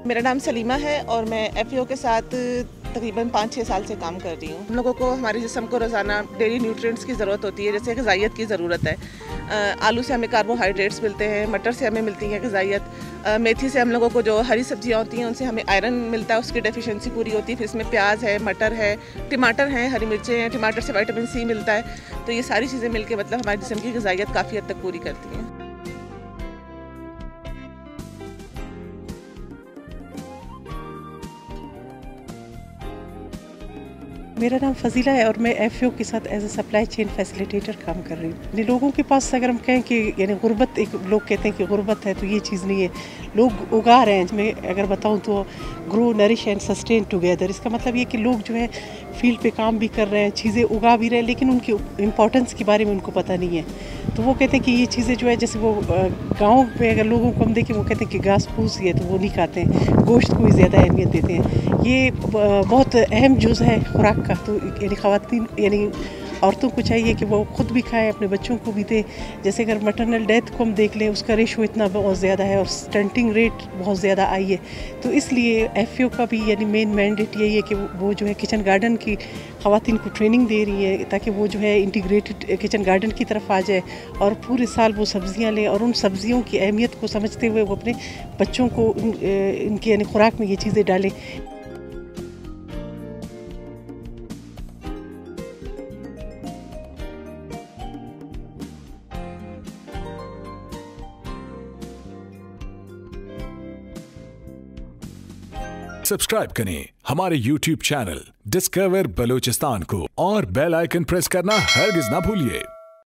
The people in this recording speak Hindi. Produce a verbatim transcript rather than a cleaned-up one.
मेरा नाम सलीमा है और मैं एफ ए ओ के साथ तकरीबन पाँच छः साल से काम कर रही हूँ। हम लोगों को हमारे जिस्म को रोज़ाना डेली न्यूट्रिएंट्स की ज़रूरत होती है, जैसे ग़िज़ाइयत की ज़रूरत है। आलू से हमें कार्बोहाइड्रेट्स मिलते हैं, मटर से हमें मिलती है ग़िज़ाइयत, मेथी से हम लोगों को जो हरी सब्जियाँ होती हैं उनसे हमें आयरन मिलता है, उसकी डेफिशिएंसी पूरी होती है। फिर इसमें प्याज है, मटर है, टमाटर हैं, हरी मिर्चें हैं, टमाटर से विटामिन सी मिलता है। तो ये सारी चीज़ें मिलकर मतलब हमारे जिस्म की ग़िज़ाइयत काफ़ी हद तक पूरी करती हैं। मेरा नाम फ़ज़ीला है और मैं एफ ए ओ के साथ as a supply chain facilitator काम कर रही हूँ। यानी लोगों के पास अगर हम कहें कि यानी गुर्बत, एक लोग कहते हैं कि गुर्बत है, तो ये चीज़ नहीं है। लोग उगा रहे हैं। मैं अगर बताऊँ तो grow, nourish and sustain together, इसका मतलब ये कि लोग जो है फील्ड पे काम भी कर रहे हैं, चीज़ें उगा भी रहे हैं, लेकिन उनकी इम्पोर्टेंस के बारे में उनको पता नहीं है। तो वो कहते हैं कि ये चीज़ें जो है, जैसे वो गाँव में अगर लोगों को हम देखें, वो कहते हैं कि घास फूस है तो वो नहीं खाते हैं, गोश्त को ही ज़्यादा अहमियत देते हैं। ये बहुत अहम जुज़ है खुराक का। तो यानी ख़वातीन यानी औरतों को चाहिए कि वो ख़ुद भी खाएं, अपने बच्चों को भी दें। जैसे अगर मैटरनल डेथ को हम देख लें, उसका रेशो इतना बहुत ज़्यादा है और स्टंटिंग रेट बहुत ज़्यादा आई है। तो इसलिए एफ ए ओ का भी यानी मेन मैंडेट यही है कि वो जो है किचन गार्डन की ख़वातीन को ट्रेनिंग दे रही है, ताकि वो जो है इंटीग्रेटेड किचन गार्डन की तरफ आ जाए और पूरे साल वो सब्ज़ियाँ लें और उन सब्ज़ियों की अहमियत को समझते हुए वो अपने बच्चों को इनकी यानी खुराक में ये चीज़ें डालें। सब्सक्राइब करें हमारे यूट्यूब चैनल डिस्कवर बलूचिस्तान को और बेल आइकन प्रेस करना हरगिज ना भूलिए।